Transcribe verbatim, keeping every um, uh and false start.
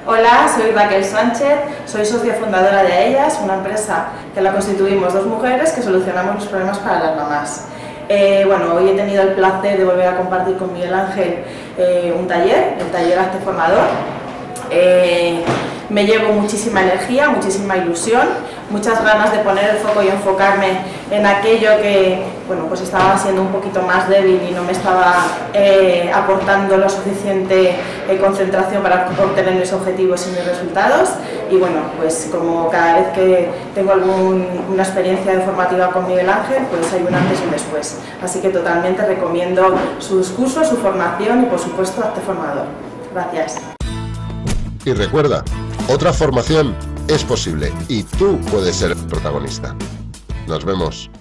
Hola, soy Raquel Sánchez, soy socia fundadora de AELLAS, una empresa que la constituimos dos mujeres que solucionamos los problemas para las mamás. Eh, bueno, hoy he tenido el placer de volver a compartir con Miguel Ángel eh, un taller, el taller Hazte Formador. Eh, me llevo muchísima energía, muchísima ilusión, muchas ganas de poner el foco y enfocarme en aquello que, bueno, pues estaba siendo un poquito más débil y no me estaba eh, aportando la suficiente eh, concentración para obtener mis objetivos y mis resultados. Y bueno, pues como cada vez que tengo alguna experiencia formativa con Miguel Ángel, pues hay un antes y un después. Así que totalmente recomiendo sus cursos, su formación y por supuesto Hazte Formador. Gracias. Y recuerda, otra formación es posible y tú puedes ser protagonista. Nos vemos.